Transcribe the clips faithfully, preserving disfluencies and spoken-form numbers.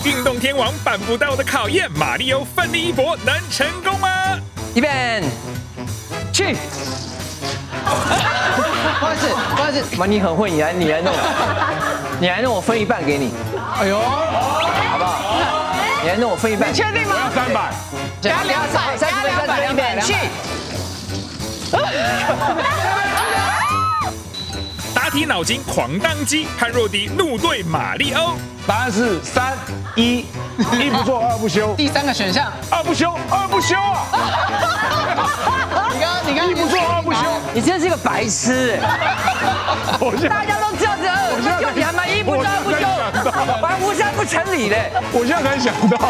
运动天王办不到的考验，马里欧奋力一搏，能成功吗？ 一边去。不好意思，不好意思，妈，你很会，你来，你来弄，你来弄，我分一半给你。哎呦，好不好？你来弄，我分一半。 你确定吗？ 要三百， 加两百，加两百， 一边去。 答题脑筋狂当机，和若迪怒对马里欧。 答案是三一，一不做二不休。 第三个选项， 二不休，二不休啊！ 你刚刚你刚一不做二不休， 你真是个白痴哎！ 我现在大家都这样子，二不休，你还买一不做二不休，玩无三不成理嘞！ 我现在才想到。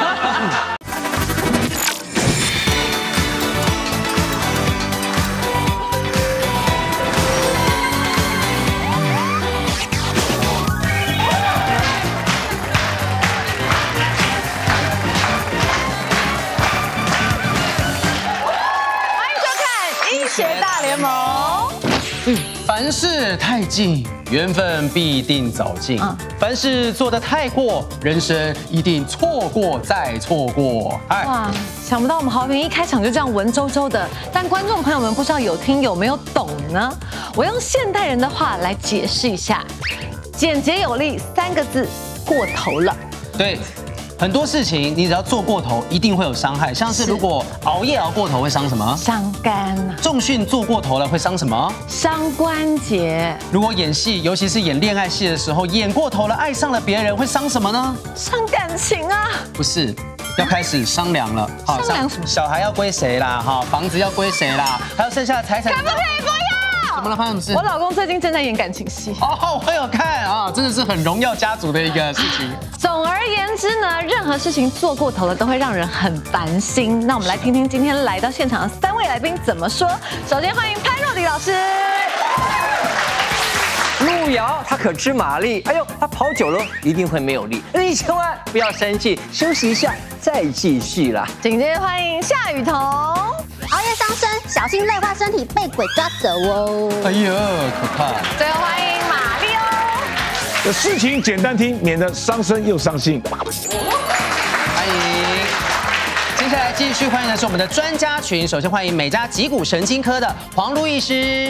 学大联盟，嗯，凡事太近，缘分必定早尽；嗯、凡事做得太过，人生一定错过再错过。哎， 哇，想不到我们豪平一开场就这样文绉绉的，但观众朋友们不知道有听有没有懂呢？我用现代人的话来解释一下：简洁有力三个字，过头了。 对。很多事情你只要做过头，一定会有伤害。像是如果熬夜熬过头会伤什么？ 伤肝啊。 重训做过头了会伤什么？ 伤关节。 如果演戏，尤其是演恋爱戏的时候，演过头了，爱上了别人，会伤什么呢？ 伤感情啊。 不是，要开始商量了。 商量什么？ 小孩要归谁啦？哈，房子要归谁啦？还有剩下的财产。 可不可以不要？ 怎么了？发生什么事？ 我老公最近正在演感情戏。 哦，我有看啊，真的是很荣耀家族的一个事情。 总而言之呢，任何事情做过头了都会让人很烦心。那我们来听听今天来到现场的三位来宾怎么说。首先欢迎潘若迪老师。 路遥他可知马力？哎呦，他跑久了一定会没有力。你千万不要生气，休息一下再继续啦。 紧接着欢迎夏雨桐。 熬夜伤身，小心累坏身体被鬼抓走哦。 哎呀，可怕！ 最后欢迎马里欧。 事情简单听，免得伤身又伤心。 欢迎。接下来继续欢迎的是我们的专家群，首先欢迎美加脊骨神经科的黄路医师，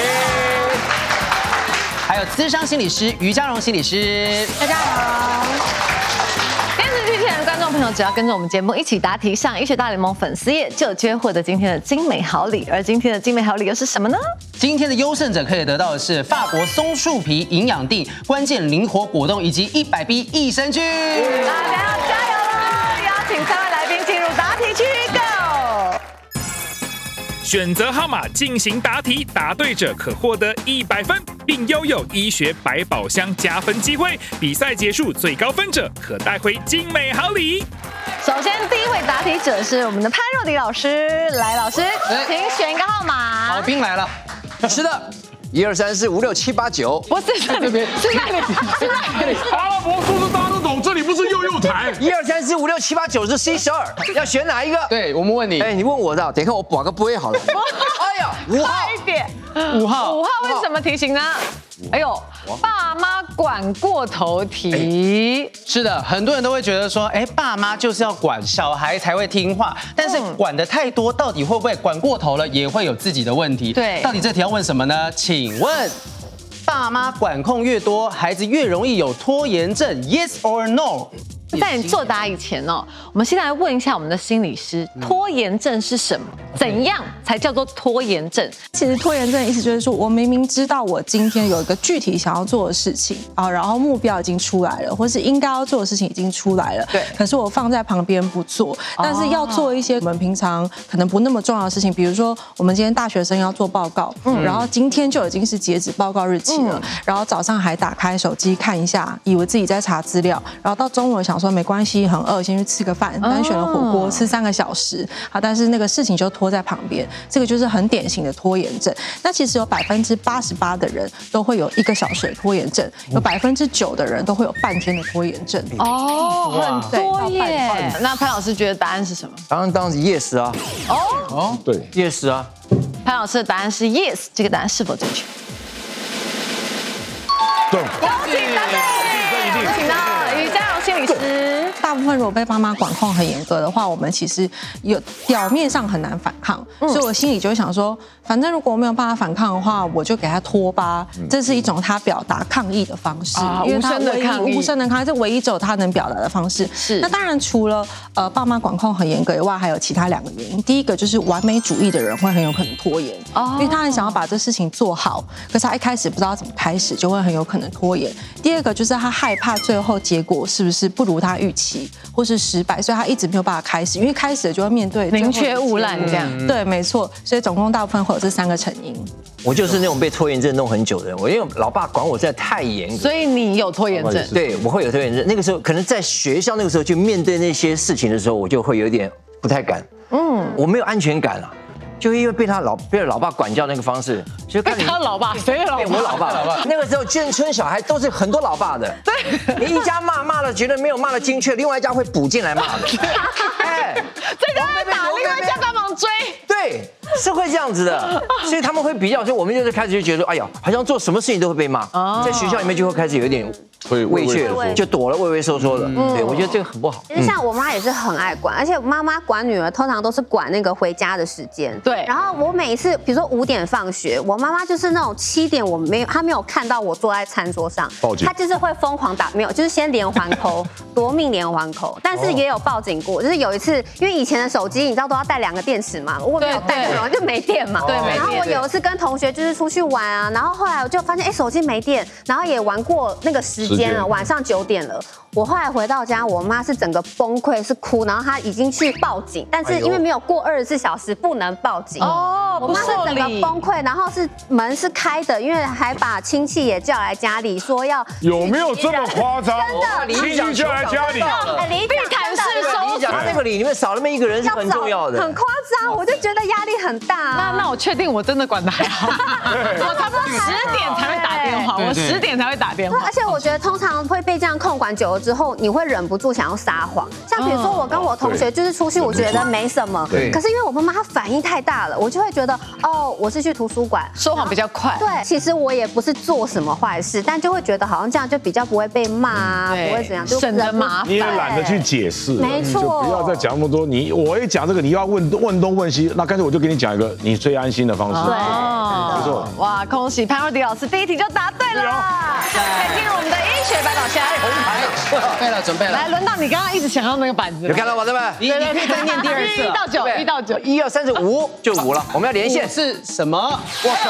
还有咨商心理师于嘉荣心理师， 大家好。电视机前的观众朋友，只要跟着我们节目一起答题，上医学大联盟粉丝页就有机会获得今天的精美好礼。而今天的精美好礼又是什么呢？ 今天的优胜者可以得到的是法国松树皮营养锭关键灵活果冻以及一百 B 益生菌。 大家要加油喽！邀请三位来宾进入答题区 ，Go！ 选择号码进行答题，答对者可获得一百分，并拥有医学百宝箱加分机会。比赛结束，最高分者可带回精美好礼。 首先，第一位答题者是我们的潘若迪老师，来，老师，请选一个号码。 好兵来了， 是的，一二三四五六七八九， 不是这边，是那里，是那里。 阿拉伯数字大家都懂，这里不是幼幼台。 一二三四五六七八九是 C 十二，要选哪一个？ 对我们问你， 哎，你问我的，等一下我把个杯好了。哎呀，五号， 快一点， 五号， 五号为什么题型呢？哎呦，爸妈管过头题。 是的，很多人都会觉得说，哎，爸妈就是要管小孩才会听话，但是管的太多，到底会不会管过头了，也会有自己的问题。 对， 到底这题要问什么呢？请问，爸妈管控越多，孩子越容易有拖延症 ？Yes or no？ 在你作答以前哦，我们先来问一下我们的心理师，拖延症是什么？怎样才叫做拖延症？ 其实拖延症的意思就是说，我明明知道我今天有一个具体想要做的事情啊，然后目标已经出来了，或是应该要做的事情已经出来了， 对。 可是我放在旁边不做，但是要做一些我们平常可能不那么重要的事情，比如说我们今天大学生要做报告，嗯，然后今天就已经是截止报告日期了，嗯、然后早上还打开手机看一下，以为自己在查资料，然后到中午想说没关系，很饿，先去吃个饭，单选了火锅，吃三个小时，好，但是那个事情就拖在旁边，这个就是很典型的拖延症。那其实有百分之八十八的人都会有一个小时的拖延症，有百分之九的人都会有半天的拖延症。 哦，很多耶。那潘老师觉得答案是什么？ 答案当然是 yes 啊。 哦哦，对 ，yes 啊。 潘老师的答案是 yes， 这个答案是否正确？ 对， 恭喜答对！我们请到于嘉荣心理师。 大部分如果被爸妈管控很严格的话，我们其实有表面上很难反抗，嗯、所以我心里就会想说，反正如果我没有办法反抗的话，我就给他拖吧。嗯、这是一种他表达抗议的方式， 啊、 因为他无声的抗议， 无声的抗议，这唯一只有他能表达的方式。 是。 那当然，除了呃爸妈管控很严格以外，还有其他两个原因。第一个就是完美主义的人会很有可能拖延，哦、因为他很想要把这事情做好，可是他一开始不知道怎么开始，就会很有可能拖延。第二个就是他害怕最后结果是不是不如他预期，或是失败，所以他一直没有办法开始，因为开始了就会面对宁缺毋滥这样。 对，没错。所以总共大部分会有这三个成因。 我就是那种被拖延症弄很久的人，我因为老爸管我实在太严格， 所以你有拖延症。 对，我会有拖延症。那个时候可能在学校那个时候去面对那些事情的时候，我就会有点不太敢。嗯，我没有安全感啊。就因为被他老被老爸管教那个方式，就被他老爸，谁的老爸？ 我老爸。那个时候眷村小孩都是很多老爸的，对，你一家骂骂了，觉得没有骂的精确，另外一家会补进来骂的。哎， 这个会打，另外一家帮忙追。 对，是会这样子的，所以他们会比较，所以我们就是开始就觉得，哎呀，好像做什么事情都会被骂，在学校里面就会开始有一点畏惧，就躲了畏畏缩缩的。对，我觉得这个很不好。 其实像我妈也是很爱管，而且妈妈管女儿通常都是管那个回家的时间。 对， 然后我每一次，比如说五点放学，我妈妈就是那种七点我没有，她没有看到我坐在餐桌上，她就是会疯狂打，没有，就是先连环扣，夺命连环扣。但是也有报警过，就是有一次，因为以前的手机你知道都要带两个电池嘛，我没有带，然后就没电嘛。 对， 然后我有一次跟同学就是出去玩啊，然后后来我就发现，哎，手机没电，然后也玩过那个时间了，晚上九点了。我后来回到家，我妈是整个崩溃，是哭，然后她已经去报警，但是因为没有过二十四小时，不能报警。哦，我妈是整个崩溃，然后是门是开的，因为还把亲戚也叫来家里，说要有没有这么夸张？ 真的， 亲戚叫来家里， 离开是收讲他那个里里面少那么一个人是很重要的， 很夸张，我就觉得压力很大。 那那我确定我真的管得还好，我差不多十点才会打电话，我十点才会打电话。 而且我觉得通常会被这样控管久了之后，你会忍不住想要撒谎。像比如说我跟我同学就是出去，我觉得没什么，可是因为我妈妈她反应太大了，我就会觉得哦，我是去图书馆， 说谎比较快。 对，其实我也不是做什么坏事，但就会觉得好像这样就比较不会被骂啊，不会怎样，就省得麻烦。 你也懒得去解释， 没错， 就不要再讲那么多。你我一讲这个，你要问问东问西，那干脆我就给你讲一个你最安心的方式。 对， 没错。 哇，恭喜潘若迪老师第一题就答对了。来进入我们的医学百宝箱， 红牌，准备了，准备了。 来，轮到你刚刚一直想要那个板子， 有看到我对吧？ 你你可以再念第二次。 一到九，一到九， 一二三四五就五了，我们要连线。 是什么？哇塞！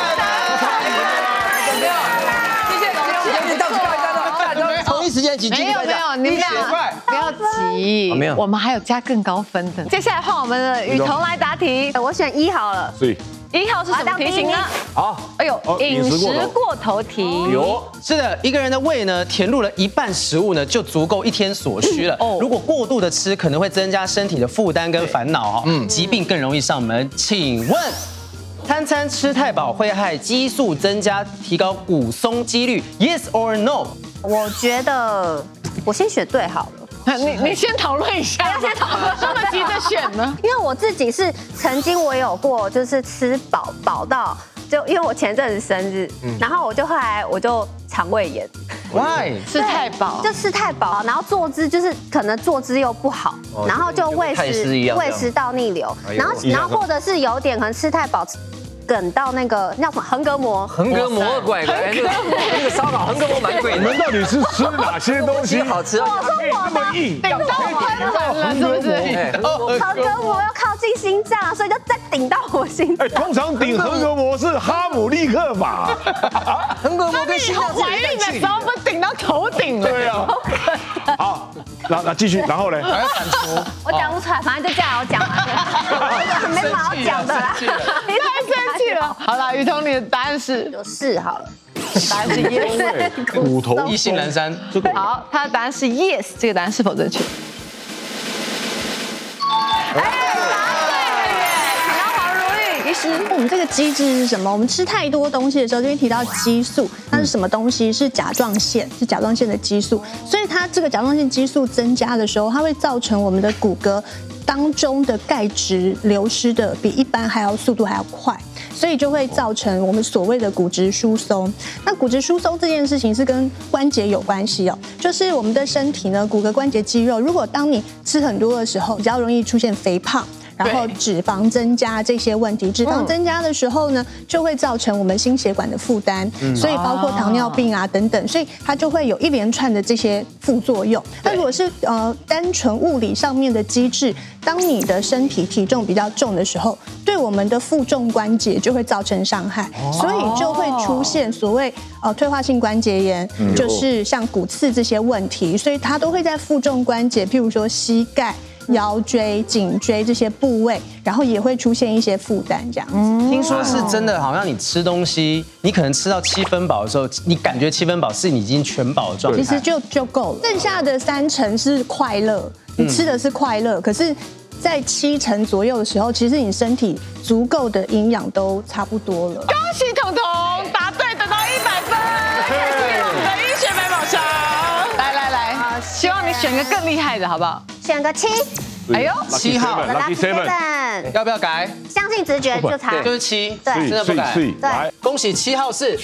谢谢，谢谢，到此告一段落。同一时间请继续没有没有，你们俩不要急，没有，我们还有加更高分的。接下来换我们的雨桐来答题， 我选一好了。 所以一号是什么题型呢？ 好， 哎呦，饮食过头题。 有，是的，一个人的胃呢填入了一半食物呢，就足够一天所需了。哦，如果过度的吃，可能会增加身体的负担跟烦恼哦，嗯，疾病更容易上门。请问，餐餐吃太饱会害激素增加，提高骨松几率 ？Yes or no？ 我觉得我先选对好了。 你你先讨论一下，要先讨论，这么急着选呢？ 因为我自己是曾经我有过，就是吃饱饱到，就因为我前阵子生日，然后我就后来我就肠胃炎。 Why？ 吃太饱， 就吃太饱，然后坐姿就是可能坐姿又不好，然后就胃食胃食道逆流，然后然后或者是有点可能吃太饱。梗到那个叫什么横膈膜， 横膈膜怪怪，那个那个烧烤横膈膜蛮贵的。 你们到底是吃哪些东西好吃啊？ 我说我这么硬， 顶到我喷完了，是不是？ 横膈膜要靠近心脏，所以就再顶到我心脏。 哎，通常顶横膈膜是哈姆立克法， 横膈膜跟心脏是怀孕的时候不顶到头顶了？ 对啊。好，那那继续，然后呢？ 还要反刍。 我讲不出来，反正就这样，我讲完了，没什么好讲的啦。 你太生气了。好了，雨桐，你的答案是有是好了， 答案是 yes。 骨头意兴阑珊。 好，他的答案是 yes， 这个答案是否正确？哎，答对了耶！请到黄如玉，医师，我们这个机制是什么？我们吃太多东西的时候，这边提到激素，它是什么东西？是甲状腺，是甲状腺的激素。所以它这个甲状腺激素增加的时候，它会造成我们的骨骼当中的钙质流失的比一般还要速度还要快，所以就会造成我们所谓的骨质疏松。那骨质疏松这件事情是跟关节有关系哦，就是我们的身体呢，骨骼、关节、肌肉，如果当你吃很多的时候，比较容易出现肥胖。然后脂肪增加这些问题，脂肪增加的时候呢，就会造成我们心血管的负担，所以包括糖尿病啊等等，所以它就会有一连串的这些副作用。那如果是呃单纯物理上面的机制，当你的身体体重比较重的时候，对我们的负重关节就会造成伤害，所以就会出现所谓呃退化性关节炎，就是像骨刺这些问题，所以它都会在负重关节，譬如说膝盖、腰椎、颈椎这些部位，然后也会出现一些负担，这样子。 听说是真的，好像你吃东西，你可能吃到七分饱的时候，你感觉七分饱是你已经全饱的状态， 其实就就够了。剩下的三成是快乐，你吃的是快乐，可是，在七成左右的时候，其实你身体足够的营养都差不多了。 恭喜彤彤答对，得到一百分，进入我们的医学百宝箱。来来来，希望你选个更厉害的，好不好？ 选个七。 哎呦， 七号 Lucky Seven， 要不要改？ 相信直觉就猜， 就是七， 对， 真的不改。 对， 恭喜七号是。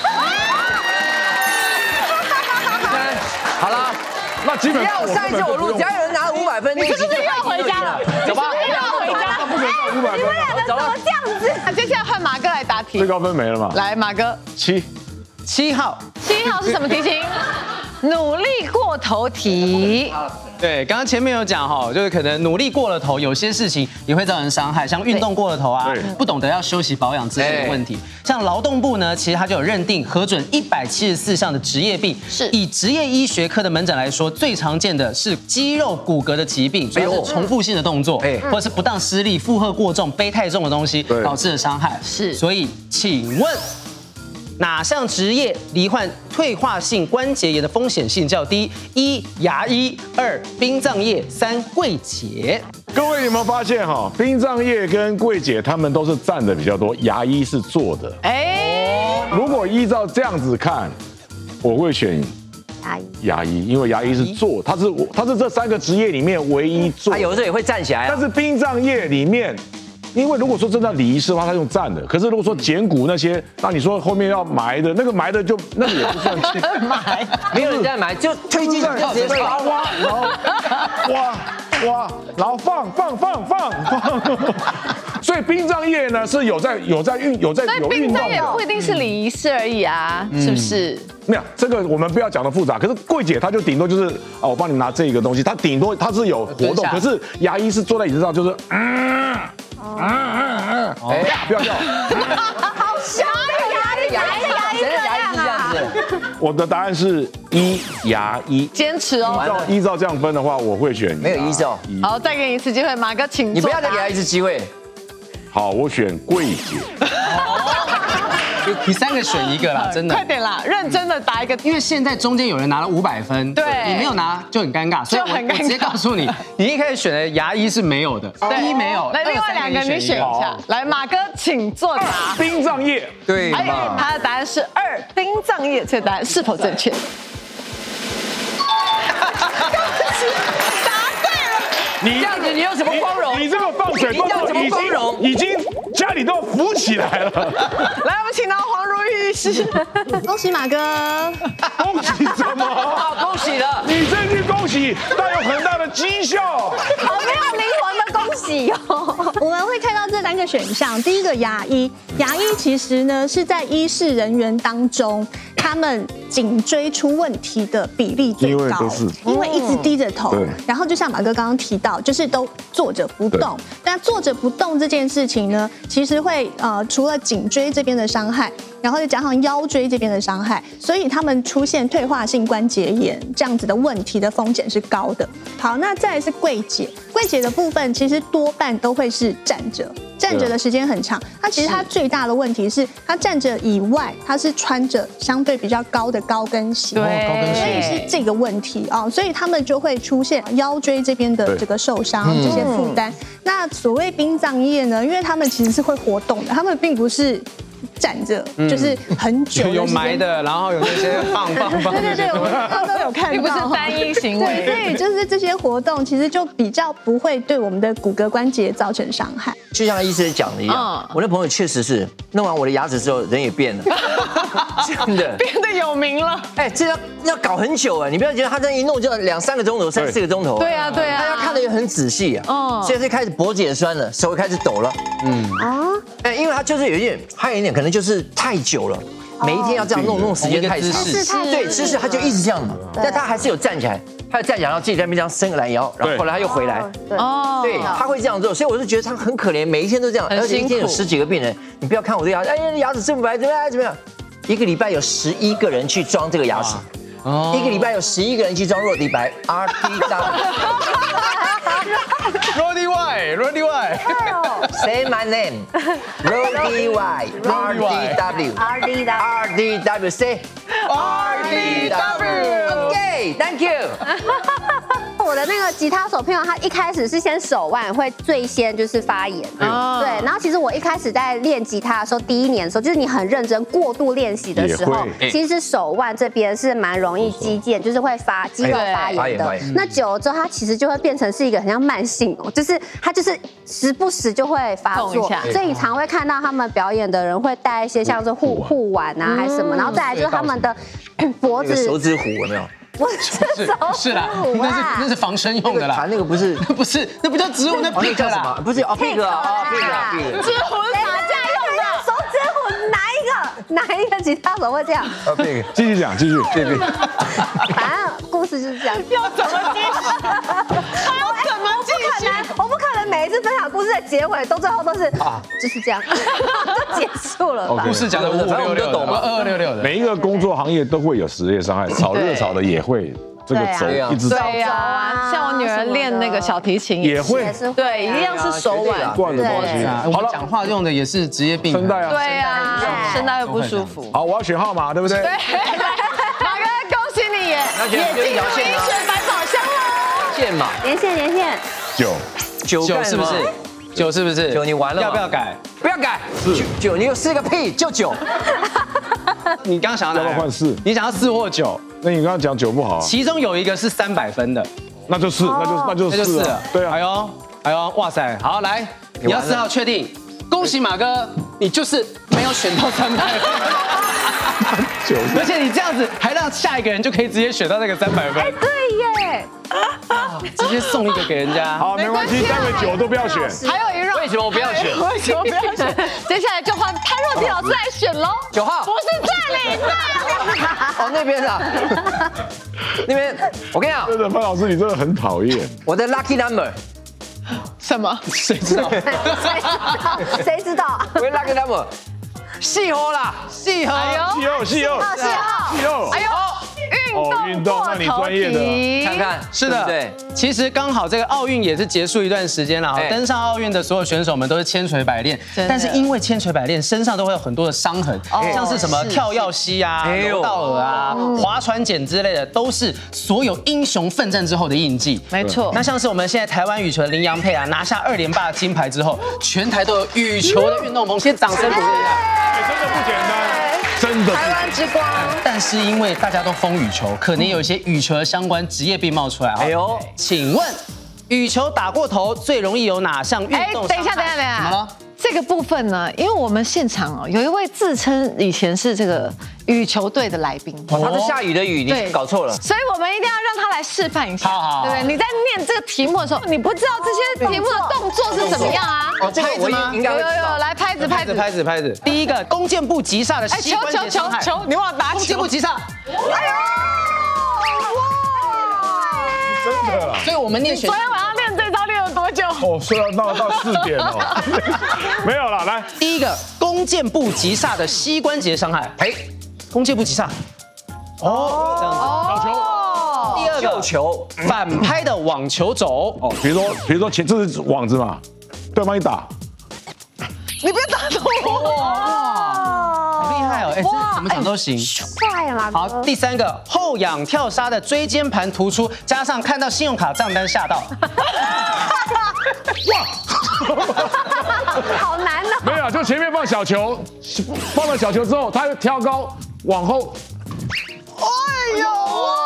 好了， 那基本上上一次我录，只要有人拿了五百分， 你是不是又要回家了？ 走吧， 又要回家。 不可能五百分。 你们两个怎么这样子？ 那接下来换马哥来答题。 最高分没了嘛？ 来，马哥， 七， 七号， 七号是什么题型？努力过头题。 对，刚刚前面有讲哈，就是可能努力过了头，有些事情也会造成伤害，像运动过了头啊，不懂得要休息保养之类的问题。像劳动部呢，其实它就有认定核准一百七十四项的职业病， 是以职业医学科的门诊来说，最常见的是肌肉骨骼的疾病，主要是重复性的动作，或者是不当施力、负荷过重、背太重的东西导致的伤害。 是， 所以请问。哪项职业罹患退化性关节炎的风险性较低？一、牙医；二、殡葬业；三、柜姐。 各位有没有发现哈，殡葬业跟柜姐他们都是站的比较多，牙医是坐的。 哎， 如果依照这样子看，我会选牙医。 牙医，因为牙医是坐，他是他是这三个职业里面唯一坐。 他有的时候也会站起来啊。 但是殡葬业里面。因为如果说真的礼仪师的话，他用站的；可是如果说捡骨那些，那你说后面要埋的那个埋的就那个也不算埋， 没有人在埋，就推进就直接挖挖，然后挖挖，然后放放放放放。所以殡葬业呢是有在有在运有在有运动的。 殡葬业不一定是礼仪师而已啊，是不是？ 没有这个我们不要讲的复杂，可是柜姐她就顶多就是啊，我帮你拿这个东西，她顶多她是有活动，可是牙医是坐在椅子上就是嗯。嗯嗯嗯，哎，不要笑， 好凶啊！牙医，牙医，牙医， 谁的牙医是这样子？ 我的答案是一牙医， 坚持哦。 依照依照这样分的话，我会选没有依照。 好，再给你一次机会，马哥，请你不要再给他一次机会。 好，我选柜姐。 你三个选一个啦，真的。 快点啦，认真的答一个， 因为现在中间有人拿了五百分， 对， 你没有拿就很尴尬，所以我我直接告诉你，你一开始选的牙医是没有的，一没有。 来，另外两个你选一下。来，马哥，请作答。 殡葬业， 对哎，他的答案是二，殡葬业，这个答案是否正确？ 你这样子，你有什么光荣？ 你这个放水动作已经已经家里都浮起来了。 来，我们请到黄如玉医师， 恭喜马哥！ 恭喜什么？ 好，恭喜了！ 你这句恭喜带有很大的绩效。 好没有灵魂的恭喜哦！ 我们会看到这三个选项，第一个牙医，牙医其实呢是在医事人员当中，他们颈椎出问题的比例最高， 因为都是因为一直低着头对， 然后就像马哥刚刚提到，就是都坐着不动。那坐着不动这件事情呢，其实会呃除了颈椎这边的伤害，然后再加上腰椎这边的伤害，所以他们出现退化性关节炎这样子的问题的风险是高的。好，那再来是柜姐，柜姐的部分其实多半都会是站着。站着的时间很长，它其实它最大的问题是，它站着以外，它是穿着相对比较高的高跟鞋， 对， 所以是这个问题啊，所以他们就会出现腰椎这边的这个受伤这些负担。那所谓殡葬业呢，因为他们其实是会活动的，他们并不是站着，就是很久有埋的，然后有那些放放放， 对对对，我们刚刚都有看到， 并不是单一行为。 对，所以就是这些活动其实就比较不会对我们的骨骼关节造成伤害。 就像医生讲的一样，我那朋友确实是弄完我的牙齿之后，人也变了，真的变得有名了。 哎，这要要搞很久哎，你不要觉得他这一弄就两三个钟头、三四个钟头。 对啊，对啊， 大家看的也很仔细啊。哦，现在开始脖子也酸了，手也开始抖了。嗯啊，哎，因为他就是有一点，还有一点可能就是太久了。每一天要这样弄，弄时间太长，对，姿势他就一直这样嘛，但他还是有站起来，他有站起来，然后自己在那边这样伸个懒腰，然后后来他又回来，哦，对，他会这样做，所以我就觉得他很可怜，每一天都这样，而且一天有十几个病人，你不要看我这牙，哎呀，牙齿这么白，怎么样怎么样，一个礼拜有十一个人去装这个牙齿，一个礼拜有十一个人去装落地白 ，R D W。Roddy Y，Roddy Y。Say my name. Roddy Y. R D W. R D W. R D W. Say. R D W. Okay, thank you. 我的那个吉他手朋友，他一开始是先手腕会最先就是发炎，对，然后其实我一开始在练吉他的时候，第一年的时候，就是你很认真过度练习的时候，其实手腕这边是蛮容易肌腱，就是会发肌肉发炎的。那久了之后，它其实就会变成是一个很像慢性哦，就是它就是时不时就会发作，所以你常会看到他们表演的人会带一些像是护护腕啊还是什么，然后再来就是他们的脖子手指虎有没有？ 不是是啦，那是那是防身用的啦， 弹那个不是不是，那不叫植物，那 pick 啦， 不是哦 pick 啊 pick pick， 植物是打架用的，手指虎哪一个哪一个吉他手会这样？ 啊 pick， 继续讲继续继续， 反正故事就是这样， 要怎么继续？还要怎么继续？ 我不可能每一次分享故事的结尾都最后都是啊就是这样就结束了吧？ 故事讲的五五六六的，二二六六的， 每一个工作行业都会有职业伤害，炒热炒的也会。这个手一直对呀，像我女儿练那个小提琴也会， 对，一样是手腕惯的东西。 好了，讲话用的也是职业病， 声带啊， 对呀，声带会不舒服。 好，我要选号码，对不对？ 对，马哥，恭喜你耶，也进入医学百宝箱喽。 线嘛， 连线连线， 九九九是不是？九是不是？ 九你完了， 要不要改？ 不要改，九你有四个屁，就九。 你刚刚想要要不要换四？ 你想要四或九？ 那你刚刚讲九不好啊。 其中有一个是三百分的， 那就四，那就那就是四了。对啊。 哎呦哎呦，哇塞，好来，你要四号确定？恭喜马哥，你就是没有选到三百分。而且你这样子还让下一个人就可以直接选到那个三百分。 哎，对耶。 直接送一个给人家。 好，没关系，待会九都不要选。 还有一绕， 为什么我不要选？ 为什么不要选？接下来就换潘若迪老师来选喽。 九号。 不是这里，这里。 哦，那边的。那边，我跟你讲， 真的，潘老师你真的很讨厌。 我的 lucky number。 什么？ 谁知道？ 谁知道？谁知道？ 我的 lucky number。细猴啦， 细猴， 细猴，细猴， 细猴， 细猴。 哎呦。运动过头题， 看看是的，对，其实刚好这个奥运也是结束一段时间了，登上奥运的所有选手们都是千锤百炼，但是因为千锤百炼，身上都会有很多的伤痕，像是什么跳跃膝啊、柔道耳啊、划船桨之类的，都是所有英雄奋战之后的印记。 没错， 那像是我们现在台湾羽球的林洋配啊，拿下二连霸金牌之后，全台都有羽球的运动风，先掌声鼓励一下， 真的不简单。真的台湾之光， 但是因为大家都疯羽球，可能有一些羽球的相关职业病冒出来。哎呦，请问羽球打过头最容易有哪项运动？ 哎，等一下，等一下，等一下， 怎么了？ 这个部分呢，因为我们现场哦有一位自称以前是这个羽球队的来宾， 哦，他是下雨的雨，你搞错了， 所以我们一定要让他来示范一下， 好好， 对不对？你在念这个题目的时候，你不知道这些题目的动作是怎么样啊？ 哦，这个我应该有有有，来拍子拍子拍子拍子。第一个弓箭步急刹的膝关节伤害， 球球球，你忘了打弓箭步急刹，哎呦， 真的啦！ 所以我们念选。 昨天晚上练这招练了多久？ 哦，睡到到到四点哦。没有了，来， 第一个弓箭步急刹的膝关节伤害，哎，弓箭步急刹，哦，这样子， 好球。 第二个球反拍的网球肘， 哦，比如说比如说前这是网子嘛，对方一打， 你不要打到我！ 好厉害哦！哎， 怎么讲都行。 帅嘛！ 好，第三个后仰跳杀的椎间盘突出，加上看到信用卡账单吓到。 好难哦。 没有，就前面放小球，放了小球之后，他又跳高往后。 哎呦！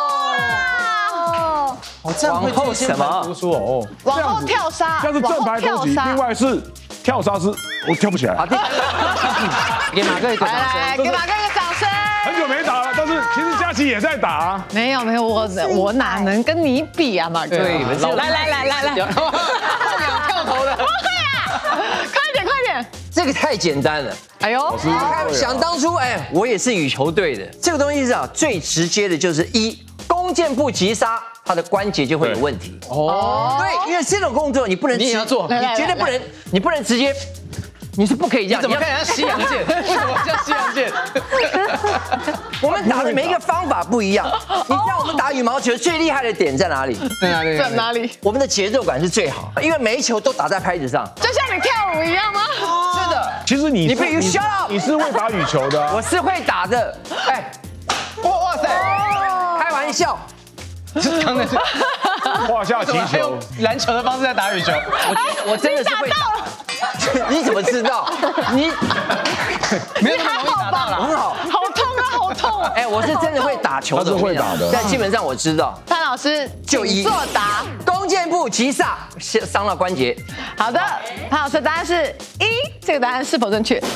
哦，这样会椎间盘突出哦。 往后跳杀， 这是正牌攻击，另外是跳杀是，我跳不起来。 好，第三个， 给马哥一个掌来， 声。 给马哥一个掌声。 很久没打了，但是其实佳琪也在打啊。 没有没有，我我哪能跟你比啊，马哥？ 对， 来来来来来， 跳投的。 不会啊，快点快点。 这个太简单了。 哎呦， 想当初，哎，我也是羽球队的。这个东西是啊，最直接的就是一弓箭步急杀，它的关节就会有问题。哦，对，因为这种动作你不能， 你也要做， 你绝对不能，你不能直接。你是不可以这样， 你怎么看人家西洋剑？为什么叫西洋剑？ 我们打的每一个方法不一样。你知道我们打羽毛球最厉害的点在哪里？ 在哪里？ 在哪里？ 我们的节奏感是最好，因为每一球都打在拍子上， 就像你跳舞一样吗？ 是的。 其实你你必须 shut up， 你是会打羽球的， 我是会打的。哎，哇哇塞，开玩笑。 刚才是胯下击球， 篮球的方式在打羽球。 我我真的是会打。你怎么知道？你没有那么容易打到了， 很好。 好痛啊，好痛啊！ 哎，我是真的会打球的， 他是会打的。 但基本上我知道。 潘老师就一作答， 弓箭步急刹，伤了关节。 好的，潘老师答案是一，这个答案是否正确？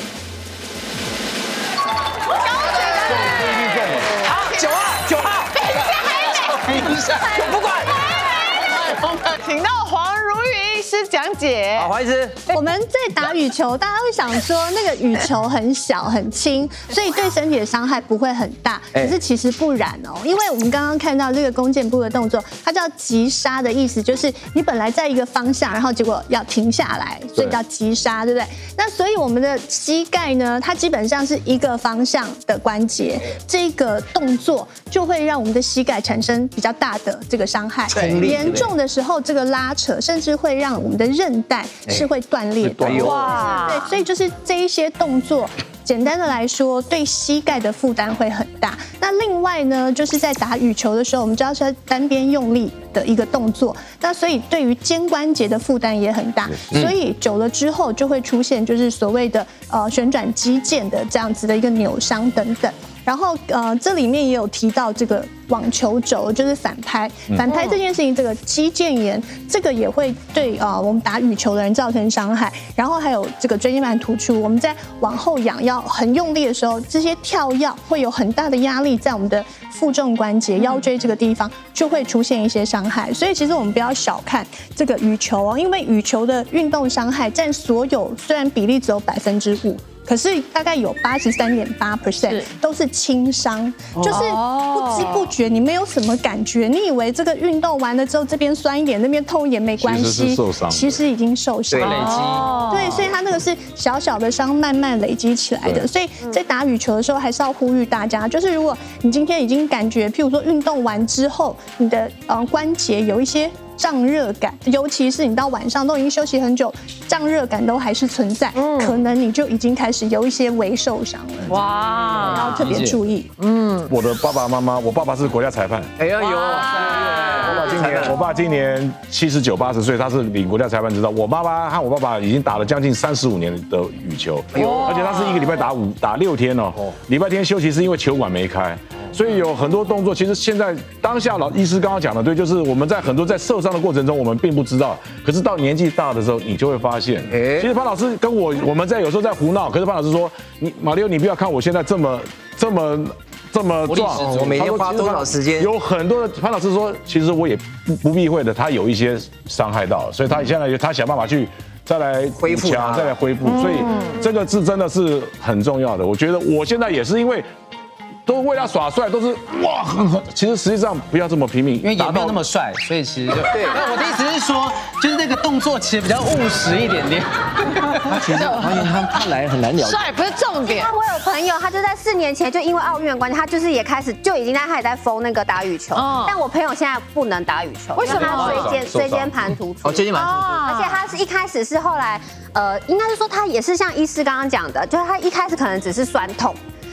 好，九号，九号。 等一下， 我不管。 请到黄如瑜医师讲解。 好，黄医师， 我们在打羽球，大家会想说那个羽球很小很轻，所以对身体的伤害不会很大。可是其实不然哦，因为我们刚刚看到这个弓箭步的动作，它叫急刹的意思，就是你本来在一个方向，然后结果要停下来，所以叫急刹，对不对？那所以我们的膝盖呢，它基本上是一个方向的关节，这个动作就会让我们的膝盖产生比较大的这个伤害。严重的时候，这个拉扯甚至会让我们的韧带是会断裂的。哇，对，所以就是这一些动作。简单的来说，对膝盖的负担会很大。那另外呢，就是在打羽球的时候，我们知道是单边用力的一个动作，那所以对于肩关节的负担也很大。所以久了之后就会出现就是所谓的呃旋转肌腱的这样子的一个扭伤等等。然后呃，这里面也有提到这个网球肘，就是反拍。反拍这件事情，这个肌腱炎，这个也会对呃我们打羽球的人造成伤害。然后还有这个椎间盘突出，我们在往后仰要很用力的时候，这些跳跃会有很大的压力在我们的负重关节、腰椎这个地方，就会出现一些伤害。所以其实我们不要小看这个羽球哦，因为羽球的运动伤害占所有虽然比例只有百分之五。可是大概有八十三点八 percent 都是轻伤，就是不知不觉你没有什么感觉，你以为这个运动完了之后这边酸一点，那边痛一点没关系，其实已经受伤， 对，累积， 对，所以它那个是小小的伤慢慢累积起来的。所以在打羽球的时候，还是要呼吁大家，就是如果你今天已经感觉，譬如说运动完之后，你的呃关节有一些胀热感，尤其是你到晚上都已经休息很久，胀热感都还是存在，嗯、可能你就已经开始有一些微受伤了。哇，要特别注意。 嗯，我的爸爸妈妈，我爸爸是国家裁判。 哎呀有，我爸今年我爸今年七十九八十岁，他是领国家裁判执照。我妈妈和我爸爸已经打了将近三十五年的羽球，而且他是一个礼拜打五打六天哦，礼拜天休息是因为球馆没开。所以有很多动作，其实现在当下老医师刚刚讲的对，就是我们在很多在受伤的过程中，我们并不知道，可是到年纪大的时候，你就会发现。其实潘老师跟我我们在有时候在胡闹，可是潘老师说，你马里奥，你不要看我现在这么这么这么壮， 我每天花多少时间？ 有很多的潘老师说，其实我也不不避讳的，他有一些伤害到了，所以他现在他想办法去。再来恢复， 再来恢复，所以这个是真的是很重要的。我觉得我现在也是因为。都为他耍帅，都是哇，其实实际上不要这么拼命， 因为也没有那么帅，所以其实就对。那我的意思是说，就是那个动作其实比较务实一点点。 他其实发现他他来很难聊， 帅不是重点。 我有朋友，他就在四年前就因为奥运的关系，他就是也开始就已经在开始在疯那个打羽球。但我朋友现在不能打羽球， 为什么？ 他椎间椎间盘突出。 哦，椎间盘突出。 而且他是一开始是后来，呃，应该是说他也是像医师刚刚讲的，就是他一开始可能只是酸痛。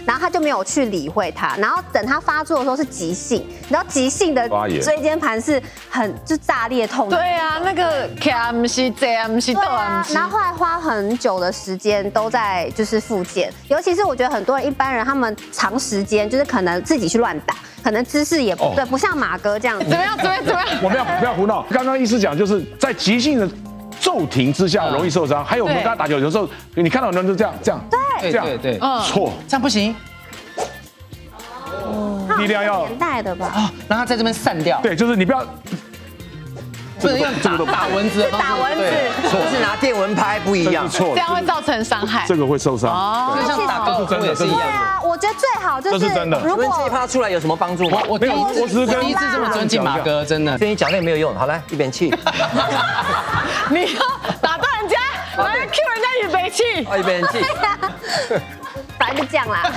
然后他就没有去理会它，然后等他发作的时候是急性，然后急性的椎间盘是很就炸裂痛。 对啊，那个 K 不是 J 不是豆啊， 然后后来花很久的时间都在就是复健，尤其是我觉得很多人一般人他们长时间就是可能自己去乱打，可能姿势也不对，不像马哥这样子。 怎么样？怎么样？怎么样？ 我们要不要胡闹？刚刚医师讲就是在急性的骤停之下容易受伤，还有我们刚刚打球有时候你看到很多人就这样这样， 对这样对对， 错， 这样不行。 力量要年代的吧？ 啊，让它在这边散掉。 对，就是你不要。 不能用打打蚊子的方式， 打蚊子， 就是拿电蚊拍不一样， 错， 这样会造成伤害。 这个会受伤， 哦，就像打高尔夫也是一样。 对啊，我觉得最好就是， 这是真的。 如果这一趴出来有什么帮助吗？ 我第一次，我只是第一次这么尊敬马哥，真的。 跟你讲那个没有用，好来一边气。 你要打断人家，来 Q 人家一边气， 一边气。 反正就这样啦。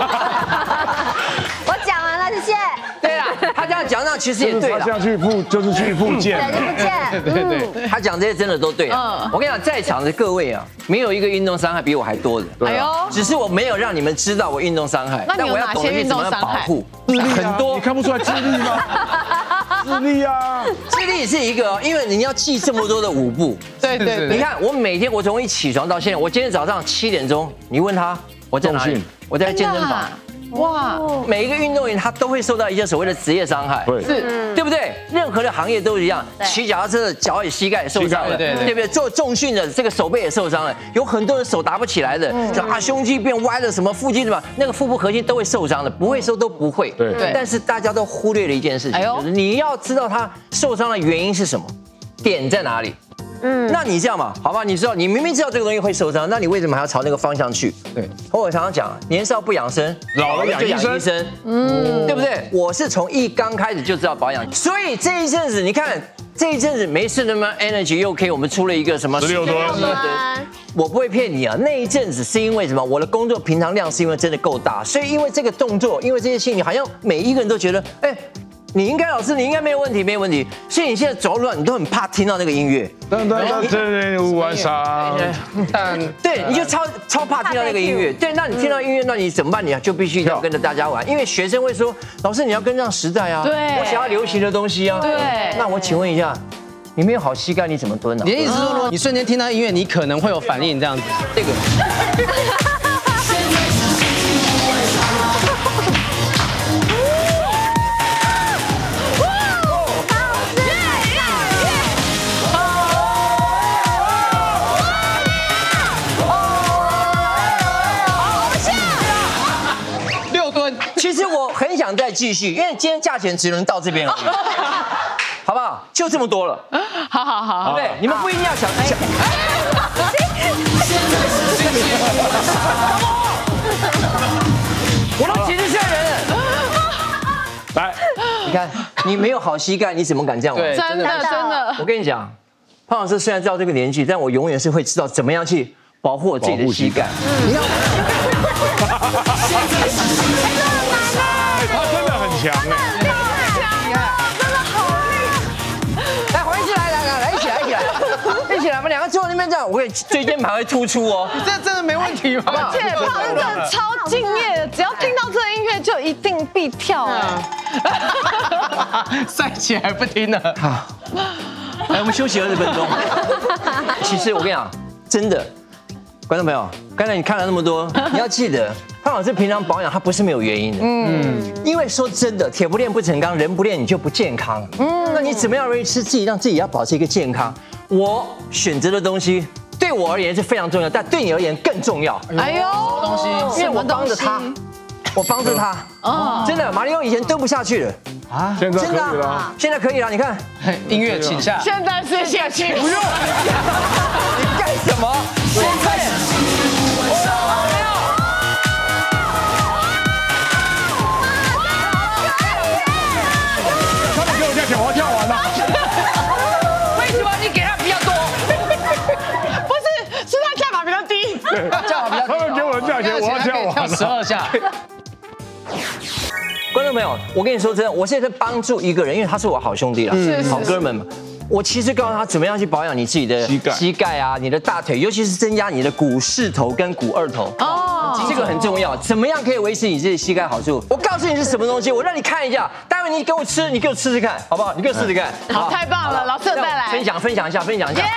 我讲完了，谢谢。 对啦，他这样讲，那其实也对了。 他这样去复就是去复健， 对，去复健。 对对， 他讲这些真的都对啊。我跟你讲，在场的各位啊，没有一个运动伤害比我还多的。 哎呦， 只是我没有让你们知道我运动伤害， 但我要懂得怎么保护。 很多， 你看不出来智力吗？智力啊， 智力是一个，因为你要记这么多的舞步。 对对， 你看我每天我从一起床到现在，我今天早上七点钟，你问他我在哪里？我在健身房。 哇， 每一个运动员他都会受到一些所谓的职业伤害， 是， 对不对？任何的行业都是一样，骑脚踏车的脚也膝盖也受伤了，对不对？做重训的这个手背也受伤了，有很多人手打不起来的，就啊胸肌变歪了，什么腹肌什么，那个腹部核心都会受伤的，不会说都不会， 对。 但是大家都忽略了一件事情，就是你要知道他受伤的原因是什么，点在哪里。嗯，那你这样嘛，好吧？你知道，你明明知道这个东西会受伤，那你为什么还要朝那个方向去？对，我常常讲，年少不养生， 老了养医生， 嗯，对不对？我是从一刚开始就知道保养，所以这一阵子，你看这一阵子没事那么 energy 又 OK， 我们出了一个什么十六吨， 我不会骗你啊，那一阵子是因为什么？我的工作平常量是因为真的够大，所以因为这个动作，因为这些事情，好像每一个人都觉得，哎。你应该老师，你应该没有问题，没有问题。所以你现在走路，你都很怕听到那个音乐。 噔噔噔，这五万三。 对，你就超超怕听到那个音乐。对，那你听到音乐，那你怎么办？你就必须要跟着大家玩，因为学生会说，老师你要跟上时代啊。 对， 我想要流行的东西啊。 对。 那我请问一下，你没有好膝盖，你怎么蹲呢？ 你的意思是说，你瞬间听到音乐，你可能会有反应这样子？ 这个。其实我很想再继续，因为今天价钱只能到这边了，好不好？就这么多了。 好好好， 对不对？你们不一定要想想。我都几十岁人了。来，你看，你没有好膝盖，你怎么敢这样玩？ 真的真的。 我跟你讲，胖老师虽然到这个年纪，但我永远是会知道怎么样去保护我自己的膝盖。你看。 他真的很强哎， 真的好厉害！ 来，黄医师来来来来，一起来一起来，一起来，我们两个坐在那边这样，我跟你椎间盘会突出哦。 这真的没问题吗？ 而且胖真的超敬业的，只要听到这个音乐就一定必跳哎。 赛起来不听了。 好，来我们休息二十分钟。其实我跟你讲，真的，观众朋友，刚才你看了那么多，你要记得。胖老师平常保养，他不是没有原因的。嗯，因为说真的，铁不练不成钢，人不练你就不健康。嗯，那你怎么样容易吃自己，让自己要保持一个健康？我选择的东西对我而言是非常重要，但对你而言更重要。 哎呦，什么东西？ 因为我帮着他，我帮着他。哦，真的，马里奥以前蹲不下去了啊，现在可以了， 现在可以了。你看， 音乐请下。 现在是下去，不用。 你干什么？我快点。 我要跳完了， 为什么你给他比较多？ 不是，是他价码比较低， 价码比较低。 他们给我的价钱，我要跳完跳十二下。 观众朋友，我跟你说真的，我现在在帮助一个人，因为他是我好兄弟了，好哥们嘛。我其实告诉他怎么样去保养你自己的膝盖、膝盖啊，你的大腿，尤其是增加你的股四头跟股二头。哦。 这个很重要。怎么样可以维持你自己膝盖好处？我告诉你是什么东西，我让你看一下。待会你给我吃，你给我吃吃看，好不好？你给我试试看。 好，太棒了，老师再来分享分享一下，分享一下。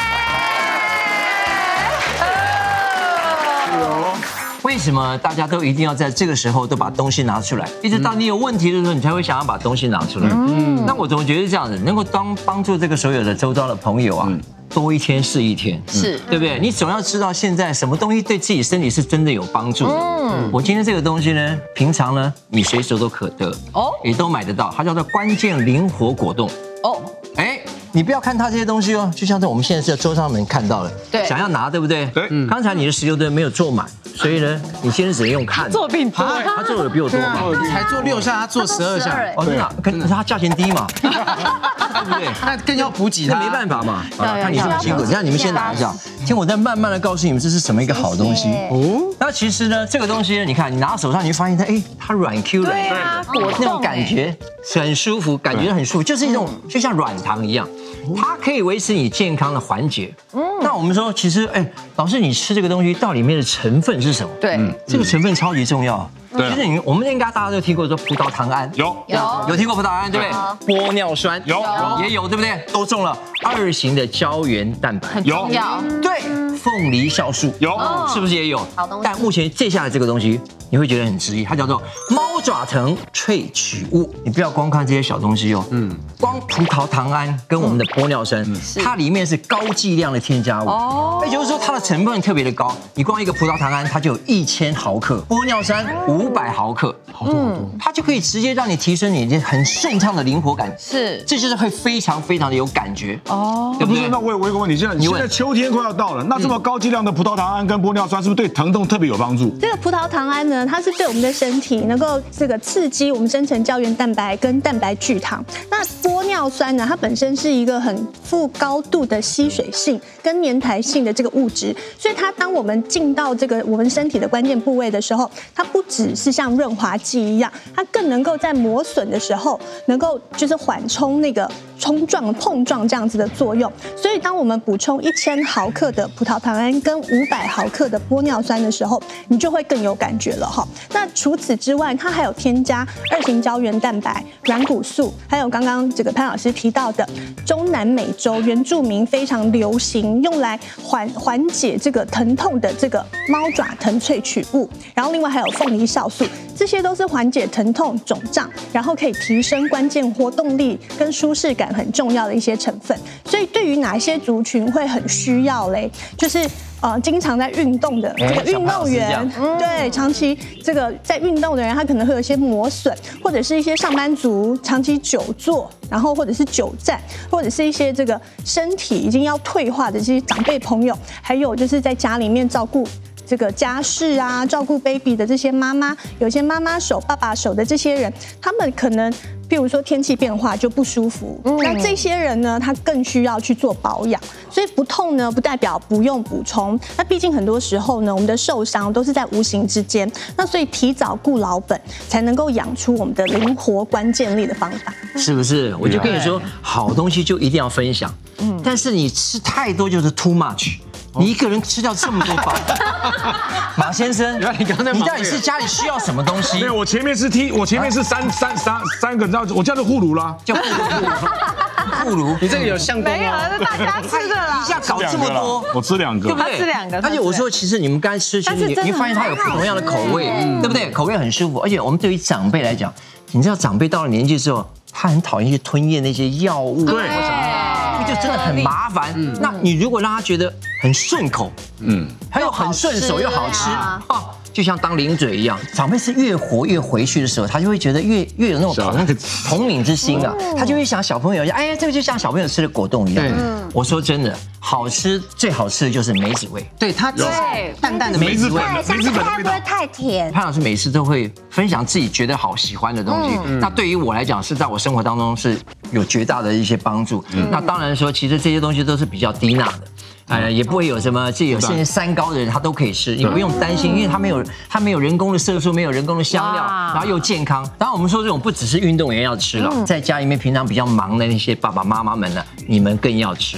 为什么大家都一定要在这个时候都把东西拿出来？一直到你有问题的时候，你才会想要把东西拿出来。嗯，那我总觉得是这样子，能够当帮助这个所有的周遭的朋友啊，多一天是一天， 是对不对？你总要知道现在什么东西对自己身体是真的有帮助的。嗯，我今天这个东西呢，平常呢你随手都可得，哦，也都买得到，它叫做关键灵活果冻。哦，哎。你不要看它这些东西哦，就像是我们现在是桌上能看到的，对，想要拿，对不对？对。刚才你的十六吨没有做满，所以呢，你现在只能用看。 做比多， 他做的比我多嘛， 才做六下，他做十二下。 哦，真的，可是他价钱低嘛，对不对？ 那更要补给他， 没办法嘛。看你这么辛苦，让你们先拿一下，听我再慢慢的告诉你们这是什么一个好东西哦。那其实呢，这个东西呢，你看你拿到手上，你会发现它，哎，它软 Q 的， 对啊，果那种感觉很舒服，感觉很舒服，就是一种就像软糖一样。它可以维持你健康的缓解。嗯，那我们说，其实，哎，老师，你吃这个东西到里面的成分是什么？ 对， 这个成分超级重要。 对， 其实你我们应该大家都听过说葡萄糖胺， 有有有听过葡萄糖胺对不对？玻尿酸有也有对不对？都中了。二型的胶原蛋白有对，凤梨酵素有， 是不是也有？好东西。但目前接下来这个东西，你会觉得很质疑，它叫做猫爪藤萃取物。你不要光看这些小东西哦，嗯，光葡萄糖胺跟我们的玻尿酸，它里面是高剂量的添加物，哦，也就是说它的成分特别的高。你光一个葡萄糖胺，它就有一千毫克，玻尿酸五百毫克，好多好多，它就可以直接让你提升你很顺畅的灵活感， 是， 这就是会非常非常的有感觉哦，对不对？ 那我有我有个问题，现在现在秋天快要到了，那这么高剂量的葡萄糖胺跟玻尿酸是不是对疼痛特别有帮助？ 这个葡萄糖胺呢，它是对我们的身体能够这个刺激我们生成胶原蛋白跟蛋白聚糖。那玻尿酸呢，它本身是一个很富高度的吸水性跟粘台性的这个物质，所以它当我们进到这个我们身体的关键部位的时候，它不只是像润滑剂一样，它更能够在磨损的时候，能够就是缓冲那个冲撞碰撞这样子的作用。所以当我们补充一千毫克的葡萄糖胺跟五百毫克的玻尿酸的时候，你就会更有感觉了哈。那除此之外，它还有添加二型胶原蛋白、软骨素，还有刚刚这个潘老师提到的中南美洲原住民非常流行用来缓缓解这个疼痛的这个猫爪藤萃取物，然后另外还有凤梨酵素，这些都是缓解疼痛、肿胀，然后可以提升关键活动力跟舒适感很重要的一些成分。所以对于哪一些族群会很需要嘞？就是呃，经常在运动的这个运动员，对，长期这个在运动的人，他可能会有一些磨损，或者是一些上班族长期久坐，然后或者是久站，或者是一些这个身体已经要退化的这些长辈朋友，还有就是在家里面照顾这个家事啊，照顾 baby 的这些妈妈，有些妈妈手、爸爸手的这些人，他们可能，比如说天气变化就不舒服，嗯、那这些人呢，他更需要去做保养。所以不痛呢，不代表不用补充。那毕竟很多时候呢，我们的受伤都是在无形之间。那所以提早顾老本，才能够养出我们的灵活关键力的方法。 是不是？我就跟你说，好东西就一定要分享。嗯，但是你吃太多就是 too much。你一个人吃掉这么多包，马先生， 你刚才你到底是家里需要什么东西？ 没有，我前面是 T， 我前面是三三三三个，你知道我叫做护炉啦， 叫护炉，护炉。 你这个有相公没有，是大家吃的啦。 一下搞这么多， 我吃两个， 对不对？ 吃两个。 而且我说，其实你们刚才吃，其实你你发现它有同样的口味，对不对？口味很舒服。而且我们对于长辈来讲，你知道长辈到了年纪之后，他很讨厌去吞咽那些药物， 对。 就真的很麻烦。嗯，那你如果让他觉得很顺口，嗯，还有很顺手又好吃啊，就像当零嘴一样。长辈是越活越回去的时候，他就会觉得越越有那种同同理之心啊，他就会想小朋友一样，哎，这个就像小朋友吃的果冻一样。嗯，我说真的，好吃最好吃的就是梅子味， 对它对淡淡的梅子味， 梅子粉会不会太甜？ 潘老师每次都会分享自己觉得好喜欢的东西，那对于我来讲是在我生活当中是有绝大的一些帮助。那当然说，其实这些东西都是比较低钠的。呃，也不会有什么，这有甚至三高的人他都可以吃，你不用担心，因为它没有它没有人工的色素，没有人工的香料，然后又健康。当然我们说这种不只是运动员要吃了，在家里面平常比较忙的那些爸爸妈妈们呢，你们更要吃了。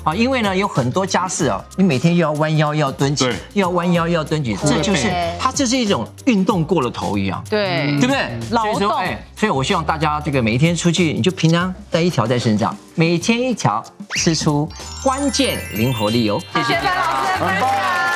啊，因为呢有很多家事啊，你每天又要弯腰，又要蹲起，又要弯腰，又要蹲起，这就是它就是一种运动过了头一样， 对， 对不对？ 劳动。 哎，所以我希望大家这个每一天出去，你就平常带一条在身上，每天一条，吃出关键灵活力哦。 谢谢范老师的分享。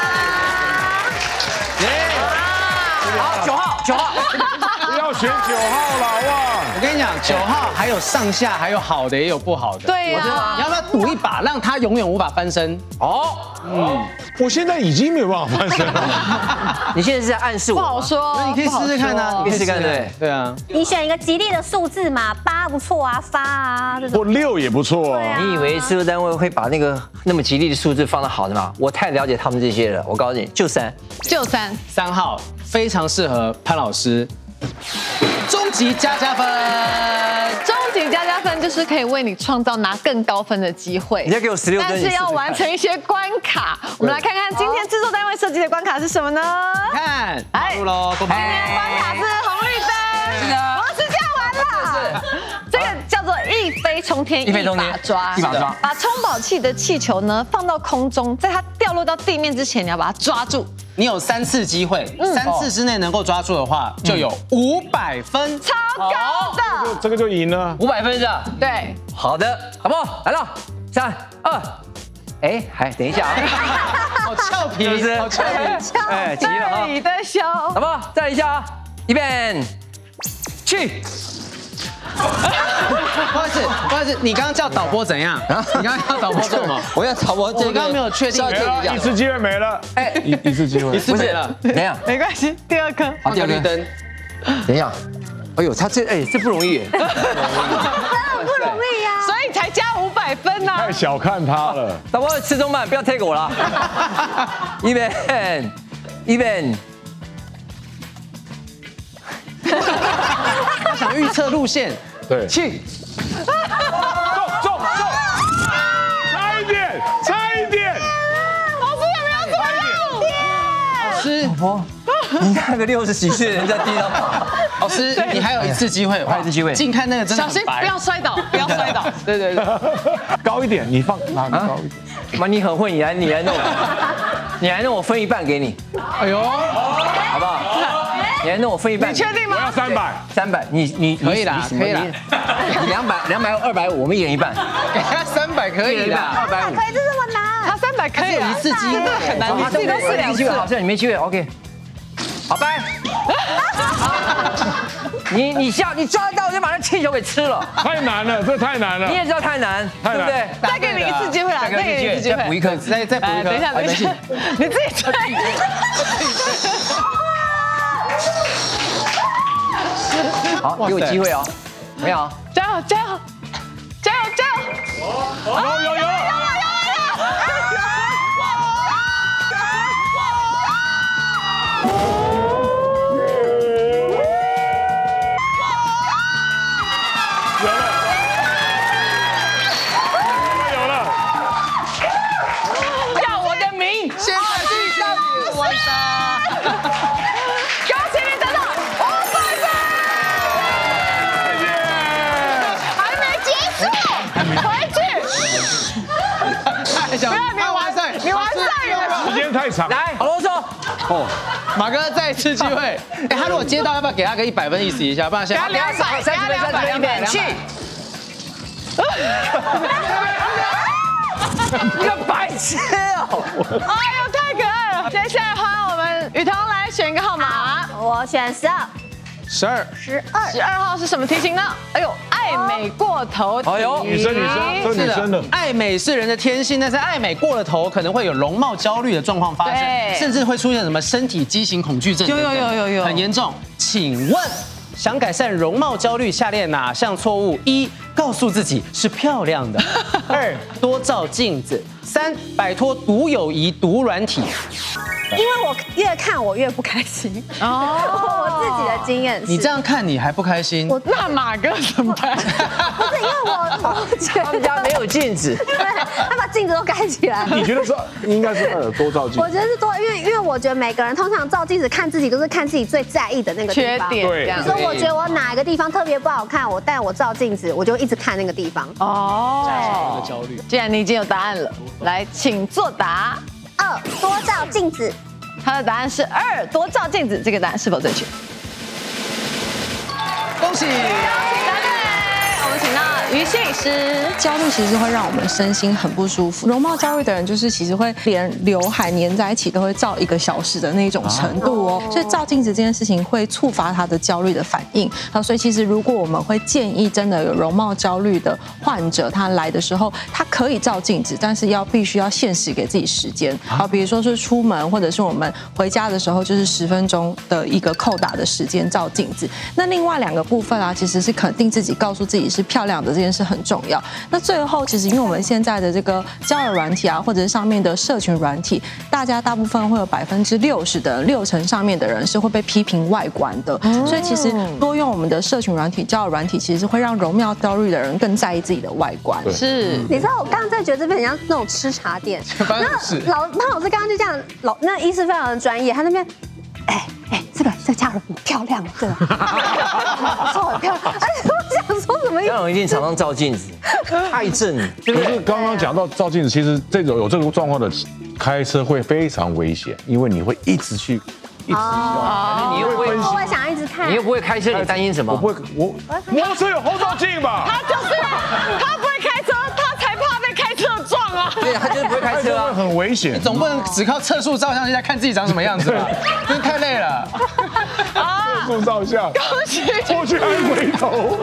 好，九号，九号， 不要选九号了，好不好？ 我跟你讲，九号还有上下，还有好的，也有不好的。 对呀， 你要不要赌一把，让他永远无法翻身？ 哦， 嗯，我现在已经没有办法翻身了。 你现在是在暗示我？ 不好说， 那你可以试试看啊， 你可以试试看，对对啊。 你选一个吉利的数字嘛，八不错啊，发啊这种。 或六也不错啊。 你以为制作单位会把那个那么吉利的数字放到好的吗？我太了解他们这些了，我告诉你，就三， 就三， 三号非常适合潘老师。终极加加分， 终极加加分就是可以为你创造拿更高分的机会。 你再给我十六分， 但是要完成一些关卡。我们来看看今天制作单位设计的关卡是什么呢？ 看， 哎， 入喽， 今天的关卡是红绿灯， 是的， 我时间完了。这个叫做一飞冲天， 一飞冲天， 把抓， 一把抓， 把充饱气的气球呢放到空中，在它掉落到地面之前，你要把它抓住。 你有三次机会，三次之内能够抓住的话，就有五百分， 超高的， 这个就赢了， 五百分是吧？ 对， 好的，好不好？来了，三二，哎，还等一下啊， 好俏皮， 是不是？ 好俏皮， 哎，急了啊， 你的笑， 好不好？再来一下啊，一遍，去。 不好意思，不好意思，你刚刚叫导播怎样？啊，你刚刚叫导播做什么？ 我要导播这个， 我刚刚没有确定， 没了，一次机会没了，哎，一一次机会， 一次没了， 怎样？ 没关系，第二颗， 好，第二颗灯，等一下，哎呦，他这哎这不容易， 不容易呀， 所以才加五百分呐。 太小看他了。 导播吃中饭，不要 take 我了，一遍，一遍。 他想预测路线， 对， 去， 中中中，差一点，差一点， 老师有没有这么样？ 老师， 老婆，你那个六十几岁的人在地上跑， 老师，你还有一次机会， 还有一次机会， 近看那个真的小心不要摔倒，不要摔倒。 对对对， 高一点，你放拿高一点。 妈，你很会，你来你来弄，你来弄我分一半给你， 哎呦， 好不好？你来弄我分一半， 你确定吗？ 我要三百， 三百，你你可以啦，可以啦， 你两百两百二百五，我们一人一半， 给他三百可以啦， 二百五， 可以这么难？ 他三百可以一次机会很难，你自己都试两次， 好像你没机会 ，OK， 好拜。你你下你抓得到，我就把那气球给吃了。 太难了，这太难了。 你也知道太难， 太难对不对？ 再给你一次机会啦，再给你一次机会， 再补一颗， 再再补一颗， 等一下，等一下，你自己猜。 好，给我机会哦，没有， 加油加油加油加油！ 有有有。太长， 来，好啰嗦。 哦，马哥再一次机会，哎，他如果接到，要不要给他个一百分意思一下？不然先给他两百， 三十分，三十分，一点去。你个白痴哦！ 哎呦，太可爱了。接下来换我们雨桐来选一个号码， 我选十二。 十二， 十二， 十二号是什么题型呢？哎呦，爱美过头。 哎呦， 女生女生，这女生的。 爱美是人的天性，但是爱美过了头，可能会有容貌焦虑的状况发生，甚至会出现什么身体畸形恐惧症， 有有有有有， 很严重。请问，想改善容貌焦虑，下列哪项错误？一，告诉自己是漂亮的；二，多照镜子；三，摆脱独友谊、独软体。 因为我越看我越不开心哦，我自己的经验是。 你这样看你还不开心？ 我那马哥怎么办？ 不是因为我，我他们家没有镜子， 对，他把镜子都盖起来。 你觉得是应该是二多照镜？ 我觉得是多，因为因为我觉得每个人通常照镜子看自己都是看自己最在意的那个缺点。 对， 比如说我觉得我哪一个地方特别不好看，我但我照镜子，我就一直看那个地方。 哦， 焦虑。 既然你已经有答案了，来，请作答。 二多照镜子， 他的答案是二，多照镜子。这个答案是否正确？ 恭喜！ 答对。我们请到于心理师。 焦虑其实会让我们身心很不舒服。容貌焦虑的人就是其实会连刘海粘在一起都会照一个小时的那种程度哦。所以照镜子这件事情会触发他的焦虑的反应。好，所以其实如果我们会建议真的有容貌焦虑的患者，他来的时候他可以照镜子，但是要必须要限时给自己时间。好，比如说是出门或者是我们回家的时候，就是十分钟的一个扣打的时间照镜子。那另外两个部分啊，其实是肯定自己，告诉自己是漂亮的这件事很重要。那最后其实因为我们现在的这个交友软体啊，或者是上面的社群软体，大家大部分会有百分之六十的六成上面的人是会被批评外观的，所以其实多用我们的社群软体、交友软体，其实是会让容貌焦虑的人更在意自己的外观。 是， 你知道我刚刚在觉得这边很像那种吃茶店， 那老潘老师刚刚就这样，老那医师非常的专业，他那边。哎哎，这个这个家人很漂亮，这个说很漂亮。哎，我想说什么意思？ 这样一定常常照镜子，太正。 可是刚刚讲到照镜子，其实这种有这个状况的开车会非常危险，因为你会一直去一直哦，你又不会我会想一直看， 你又不会开车，你担心什么？ 我不会，我摩托车有后照镜吧？ 他就是他不会开车，他才怕被开车撞啊！ 对，他就是不会开车啊， 很危险。 总不能只靠测速照相机来看自己长什么样子吧？真太累了。 测速照相， 恭喜！ 过去还回头，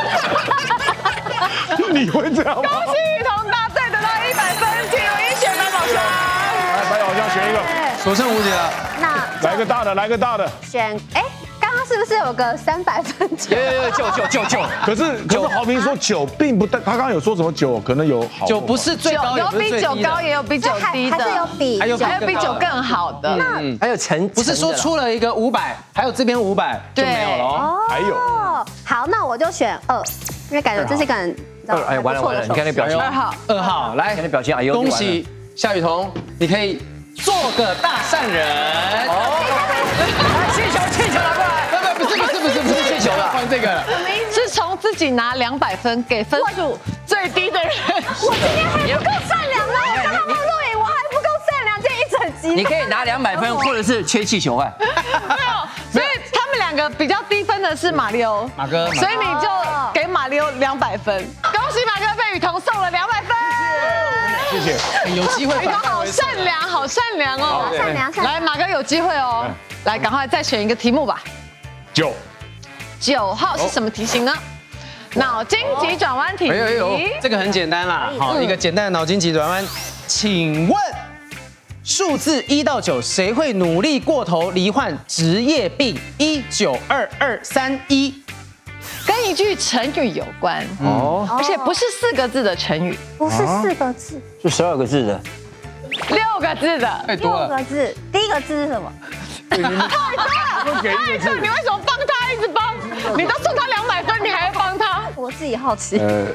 你会这样吗？ 恭喜雨桐答对，得到一百分，进入医学百宝箱。 来，百宝箱选一个， 所剩无几了。 那来个大的，来个大的。 选哎，刚刚是不是有个三百分？ 有有有，九九九九。 可是可是豪平说酒并不，他刚刚有说什么酒可能有好， 酒不是最高， 有比酒高，也有比酒低的， 还是有比， 还有还有比酒更好的。 嗯，还有成， 不是说出了一个五百，还有这边五百就没有了哦。 还有。 好，那我就选二，因为感觉这是一个很哎完了完了，你看那表情， 二号二号来， 看那表情，哎呦， 恭喜夏雨桐，你可以做个大善人。 哦，气球气球拿过来， 不不不是不是不是不是气球了，换这个。 是从自己拿两百分给分数最低的人。 我今天还不够善良吗？我刚刚录影，我还不够善良，这一整集。 你可以拿两百分，或者是缺气球哎。 没有，所以他们两个比较低分的是马里欧， 马哥， 所以你就给马里欧两百分。恭喜马哥被雨桐送了两百分。 谢谢， 有机会。 雨桐好善良，好善良哦， 善良善良。 来，马哥有机会哦，来，赶快再选一个题目吧。 九。 九号是什么题型呢？脑筋急转弯题。 哎呦呦，这个很简单啦。好，一个简单的脑筋急转弯，请问数字一到九，谁会努力过头罹患职业病？一九二二三一， 跟一句成语有关哦，而且不是四个字的成语， 不是四个字， 是十二个字的， 六个字的， 太多了。 六个字，第一个字是什么？ 太多了，太多，你为什么帮他一直帮？你都送他两百分，你还要帮他？ 我自己好奇。 呃，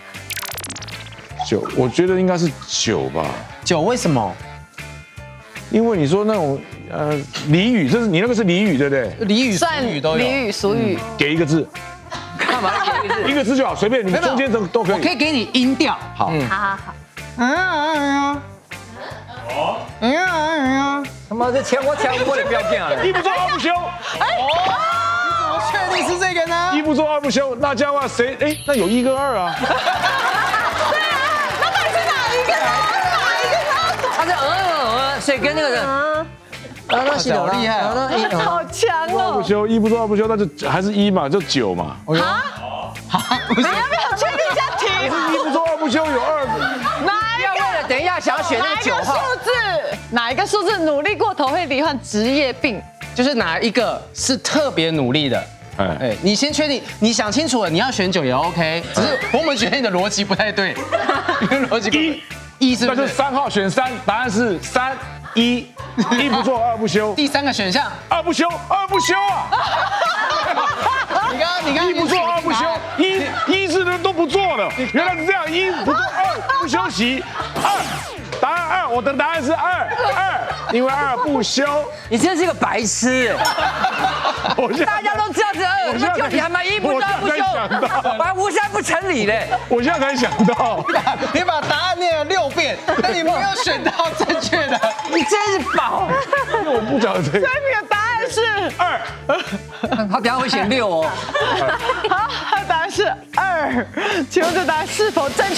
九，我觉得应该是九吧。 九为什么？ 因为你说那种呃俚语，这是你那个是俚语对不对？ 俚语、俗算语都有。 俚语、俗语， 给一个字， 干嘛给一个字？ 一个字就好，随便你们中间都都可以。 我可以给你音调。 好， 好好好。 哎呀哎呀，哦，哎呀哎呀， 他妈这抢我抢我的不要这样了。 一不做二不休。 哎，你怎么确定是这个呢？ 一不做二不休，那这样的话谁？哎，那有一跟二啊。 对啊，那到底是哪一个呢？哪一个呢？ 他是呃呃，所以跟那个人。啊，那系统好厉害哦， 好强二不哦！ 休，一不做二不休，那就还是一嘛，就九嘛。 啊？你要不要确定一下题目？ 一不做二不休有二。 哪一个？ 为了等一下想要选那个九号数字，哪一个数字努力过头会罹患职业病？ 就是哪一个是特别努力的？ 哎， 哎，你先确定，你想清楚了，你要选九也 OK， 只是我们觉得你的逻辑不太对，你的逻辑一一是不？ 那就是三号选三，答案是三一，一不做二不休。 第三个选项， 二不休，二不休啊！ 你刚刚你刚刚一不做二不休，一一是那人都不做了，原来是这样，一不做，二不休息，二。答案二，我的答案是二二，因为二不休。 你真是个白痴！大家都知道是二，那就你还买一不二不休，还无三不成理嘞。 我现在才想到， 你把答案念了六遍，但你没有选到正确的， 你真是宝。 因为我不讲这个。 所以你的答案是二，他等下会选六哦。 好，他的答案是二，请问这答案是否正确？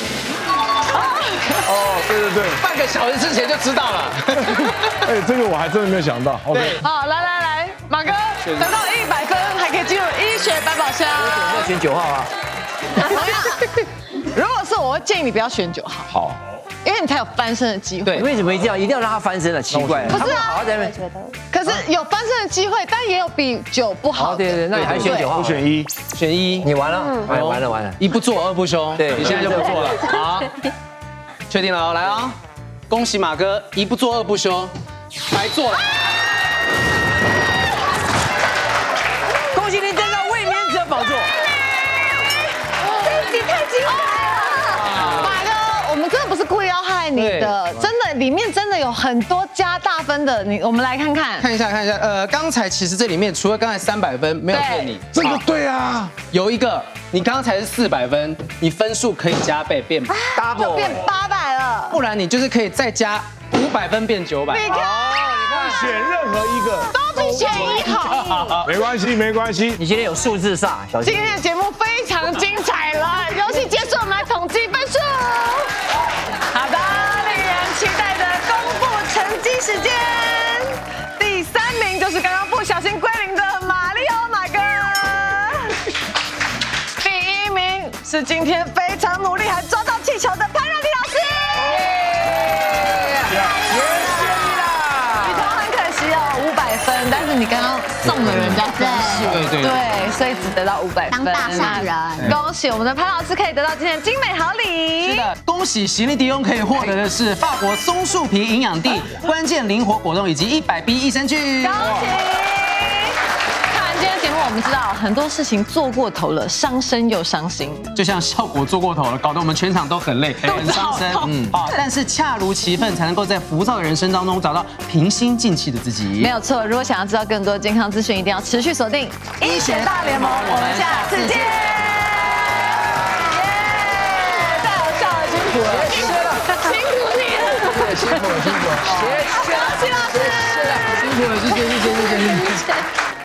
哦，对对对， 半个小时之前就知道了。 哎，这个我还真的没有想到。OK， 好，来来来，马哥得到一百分，还可以进入医学百宝箱。 要选九号啊。 如果是我，会建议你不要选九号。 好。 因为你才有翻身的机会。 对，为什么一定要一定要让他翻身呢？奇怪， 不是啊， 好好在那边。 可是有翻身的机会，但也有比九不好。 对对，那你还选九号？ 我选一， 选一， 你完了，哎，完了完了， 一不做二不休。 对， 你现在就不做了。好，确定了哦，来啊！恭喜马哥，一不做二不休，白做了。 恭喜您登上卫冕者宝座。 这一集太精彩了，马哥。我们真的不是故意要害你的，真的里面真的有很多加大分的，你我们来看看， 看一下看一下，呃，刚才其实这里面除了刚才三百分没有骗你， 这个对啊， 有一个你刚才是四百分，你分数可以加倍变 double， 变八百了， 不然你就是可以再加五百分变九百。 你看， 你看选任何一个都比选一好， 没关系没关系， 你今天有数字煞，小心。 今天的节目非常精彩了，游戏结束，我们来统计分数。好的，令人期待的公布成绩时间，第三名就是刚刚不小心归零的马里奥马哥，第一名是今天非常努力还抓到气球的潘若迪老师。雨桐很可惜哦，五百分，但是你刚刚送了人家分数， 对对对，所以只得到五百分。 当大善人， 恭喜我们的潘老师可以得到今天的精美好礼。 是的，恭喜席琳迪翁可以获得的是法国松树皮营养地关键灵活果冻以及一百 B 益生菌。 恭喜！看完今天节目，我们知道很多事情做过头了，伤身又伤心。 就像效果做过头了，搞得我们全场都很累，很伤身。嗯，啊，但是恰如其分，才能够在浮躁的人生当中找到平心静气的自己。 没有错，如果想要知道更多健康资讯，一定要持续锁定医学大联盟。我们下次见。耶！太好笑了，辛苦了，辛苦了，辛苦你了， 辛苦了，辛苦了， 谢谢， 谢谢老师， 辛苦了，谢谢，谢谢，谢谢，谢谢。